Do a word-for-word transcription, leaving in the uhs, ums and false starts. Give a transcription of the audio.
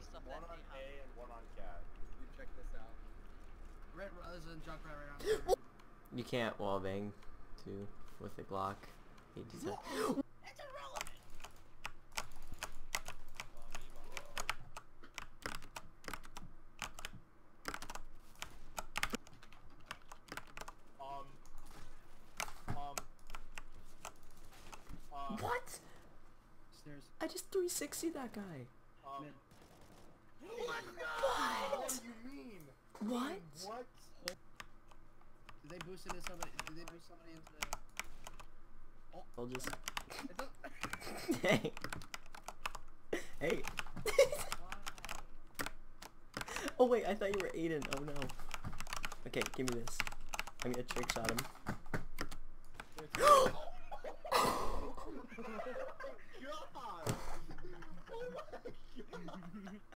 the stuff one that on they A have. and one on cat. You check this out. Red, there's a junk right around there. You can't wallbang too with a Glock. eighty-seven. It's irrelevant. Um. Um. Uh, What? Stairs. I just three sixty that guy. Um. Mid. What? What? What do you mean? What? What? Did they boost into somebody? Did they boost somebody into the... I'll just. It's a... Hey. Hey. Oh wait, I thought you were Aiden. Oh no. Okay, give me this. I'm gonna trick shot him. God! Oh my god!